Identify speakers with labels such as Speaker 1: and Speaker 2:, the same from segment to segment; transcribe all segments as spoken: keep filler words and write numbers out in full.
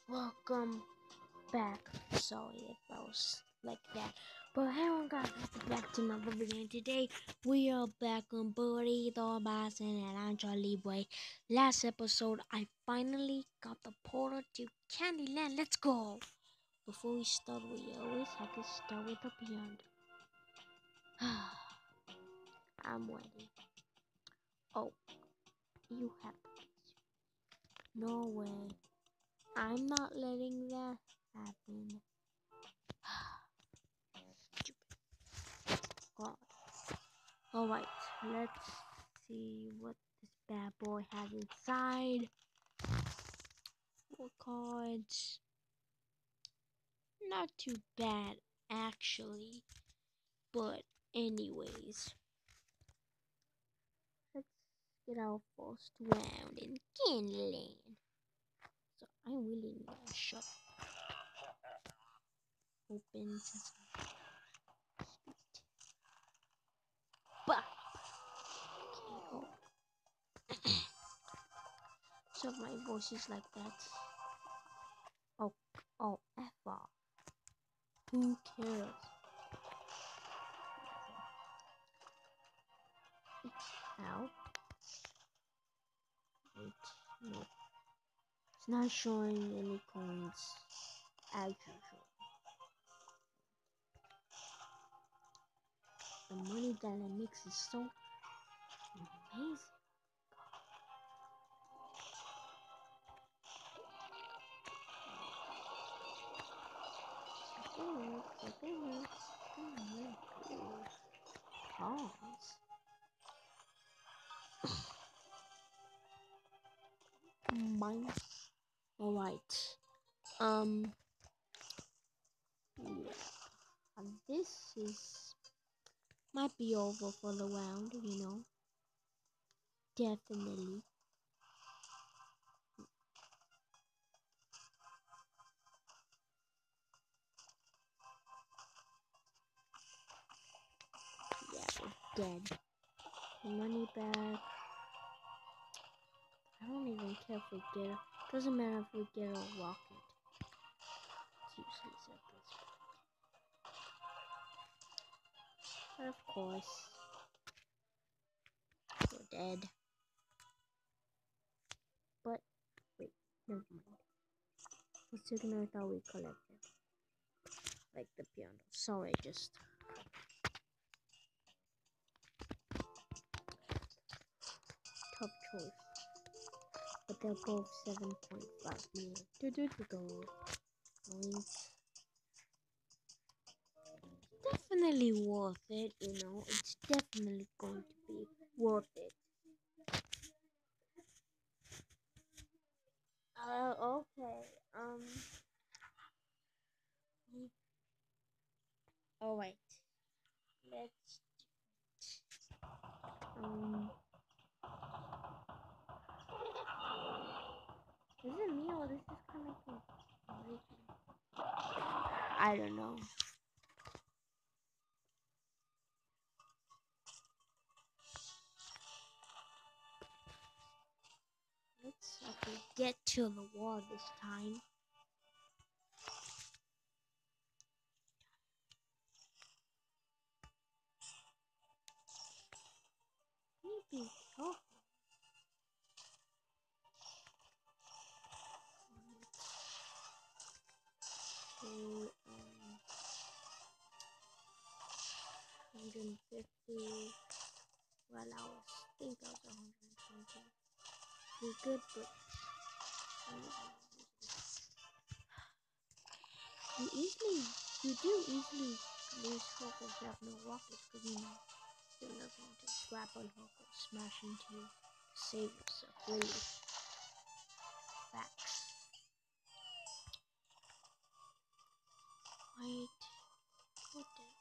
Speaker 1: Welcome back. Sorry if I was like that. But hey everyone guys, welcome back to another video. Today we are back on Burrito Bison and launcha Libre. Last episode I finally got the portal to Candyland. Let's go! Before we start, we always have to start with the beyond. I'm ready. Oh, you have to. No way. I'm not letting that happen. God. Alright, let's see what this bad boy has inside. Four cards. Not too bad, actually. But, anyways. Let's get our first round in Candyland. So, I really need to shut. Open sesame. Bah! Okay, oh. So my voice is like that. Oh, oh, F off. Who cares? Ow. Wait, no. It's not showing any coins as usual. The money that it makes is so amazing. Pause. Mine. Alright. Um. Yeah. And this is might be over for the round, you know. Definitely. Yeah, we're dead. Money back. I don't even care if we get it. Doesn't matter if we get a rocket. It's useless at this point. But of course, we're dead. But wait, never mind. Let's ignore that we collected. Like the piano. Sorry, just tough choice. But they're both seven point five million. Do do do do. Link. Definitely worth it, you know. It's definitely going to be worth it. Uh, okay. Um. All right. Let's. Um. Is it me or this is kind of cool? I don't know. Let's okay, get to the wall this time. Maybe. Oh. Okay, um, one hundred fifty. Well, I was think I was one hundred twenty. Pretty good, but you easily, you do easily lose hope if you have no rockets, because you know you're not going to grab on hook or smash into you to save yourself. Really, facts. Wait, go there.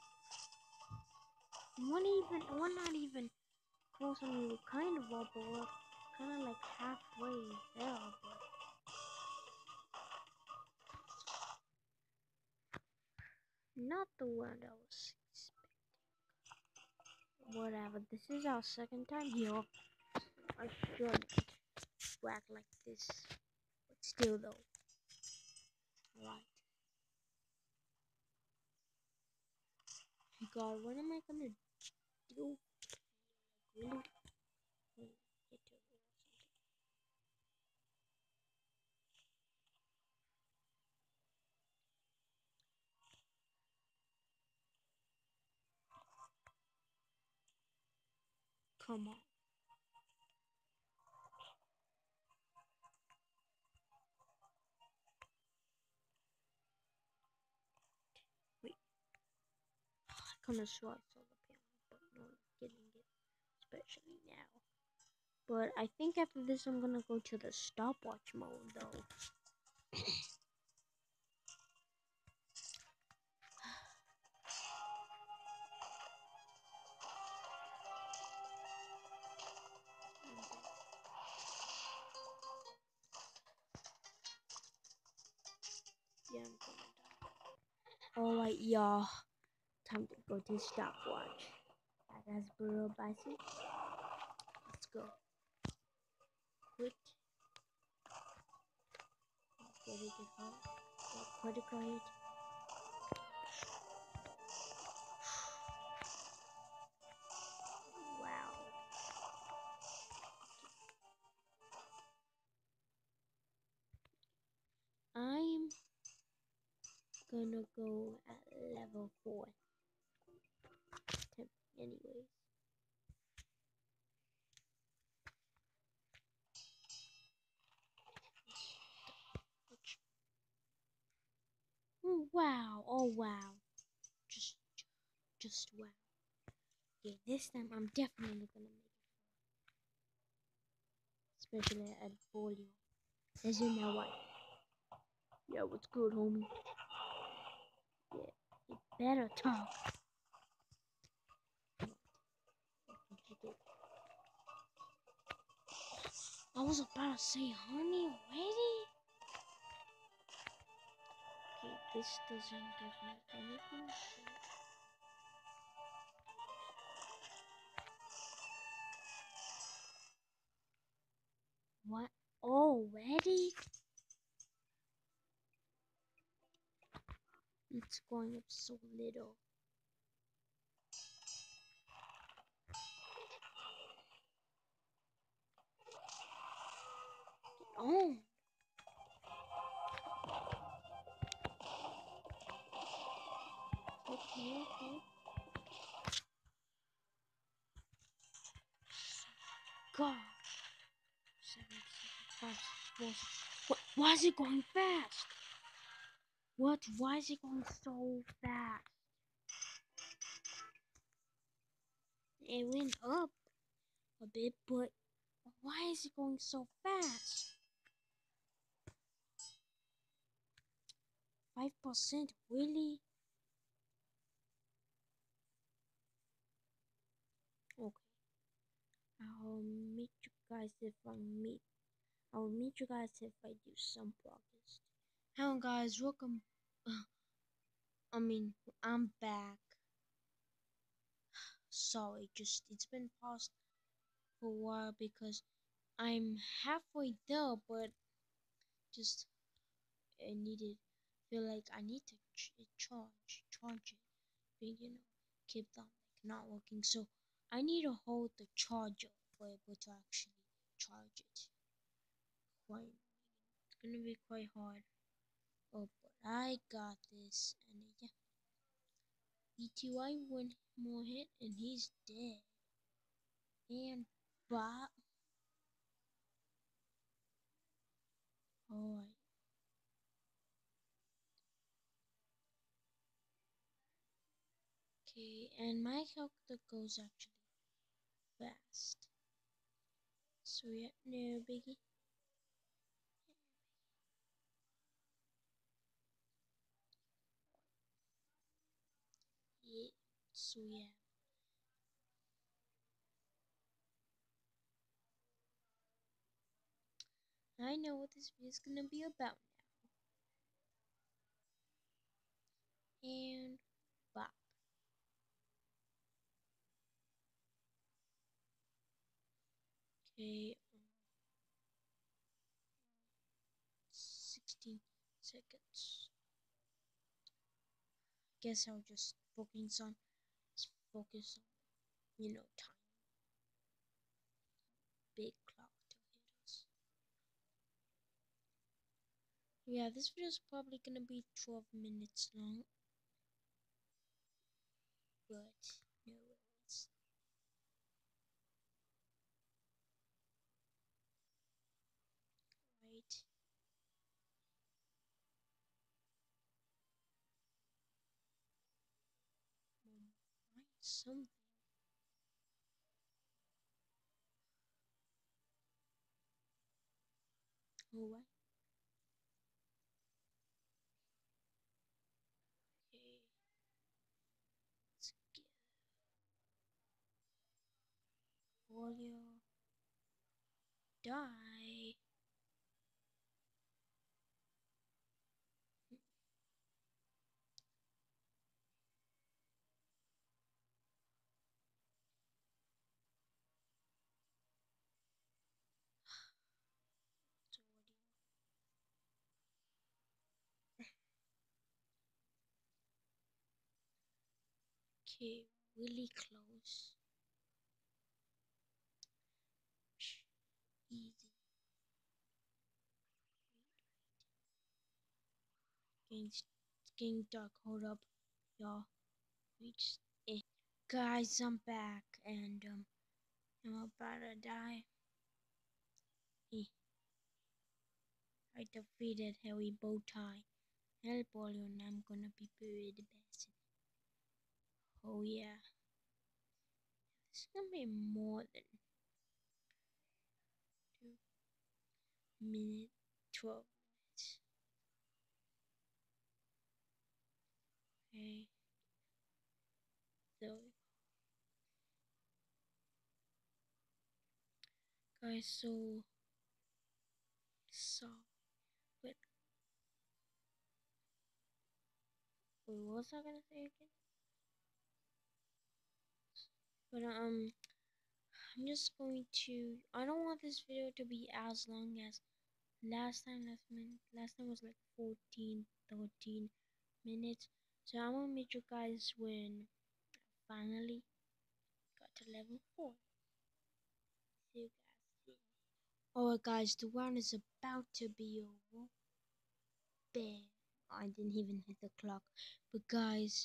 Speaker 1: One even, one not even close on you, kind of up, but we're kind of like halfway there, but not the one I was expecting. Whatever, this is our second time here. I shouldn't whack like this, but still though. Right. God, what am I gonna do? Really? Wait, get to it or something. Come on. Wait. I kinda saw I saw the piano, but no one's getting it. Especially now. But I think after this I'm gonna go to the stopwatch mode though. Yeah, I'm gonna die. Alright, y'all. Time to go to stopwatch. That has Burrito Bison. Let's go. Quit. Get it get hard. Critical hit. Wow. I'm gonna go at level four. Anyways. Oh, wow. Oh wow. Just just wow. Yeah, this time I'm definitely gonna make it. Especially at volume. As you know what? Yeah, what's good, homie? Yeah, you better talk. I was about to say honey already? Okay, this doesn't give me anything. So what? Already? It's going up so little. Oh. Okay, okay. God. Seven, seven, five, four. What? Why is it going fast? What? Why is it going so fast? It went up a bit, but why is it going so fast? Five percent, really? Okay. I'll meet you guys if I meet. I'll meet you guys if I do some progress. Hello guys, welcome. Uh, I mean, I'm back. Sorry, just it's been paused for a while because I'm halfway there, but just I needed feel like I need to ch charge charge it, but you know, keep on like not working. So I need to hold the charger for able to actually charge it. Quite, it's gonna be quite hard. Oh, but I got this, and yeah, E T Y one more hit, and he's dead. And Bob, alright. Okay, and my character goes actually fast. So yeah, no biggie. Yeah, so yeah. I know what this video is gonna be about now. And Bob. Okay, um, sixteen seconds. guess I'll just focus on focus on you know time big clock to hit us. Yeah, this video is probably gonna be twelve minutes long, but no worries. Right? Um, find something. Alright. Okay. Let's get folio die. It's already okay. Really close. Easy. Getting, getting dark. Hold up, y'all. Reach it. Guys, I'm back and um, I'm about to die. Eh, I defeated Harry Bowtie. El Polio and I'm gonna be buried the best. Oh yeah. It's gonna be more than two minutes, twelve minutes. Okay. So, guys, so, so, wait, wait, what was I gonna say again? But, um, I'm just going to, I don't want this video to be as long as last time. Last minute, last time was like fourteen, thirteen minutes. So I'm gonna meet you guys when I finally got to level four. See you guys soon. Alright guys, the round is about to be over. Bam. I didn't even hit the clock. But guys,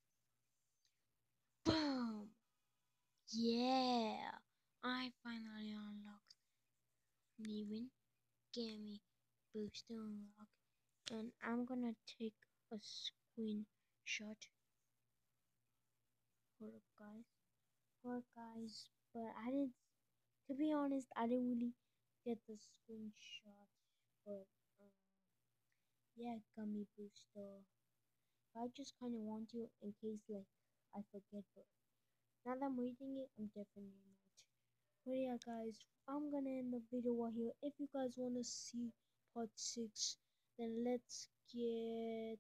Speaker 1: boom. Yeah. I finally unlocked Libre, GUMMY BOOSTER unlock. And I'm gonna take a screenshot. Hold up guys. Hold up guys. But I didn't, to be honest, I didn't really get the screenshot. But um, yeah, GUMMY BOOSTER. I just kind of want to in case like I forget, but now that I'm reading it, I'm definitely not. But yeah, guys, I'm gonna end the video right here. If you guys wanna see part six, then let's get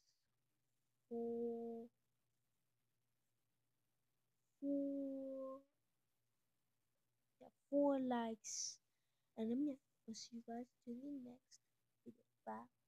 Speaker 1: four, four, yeah, four likes, and then yeah, I'll see you guys to the next video. Bye.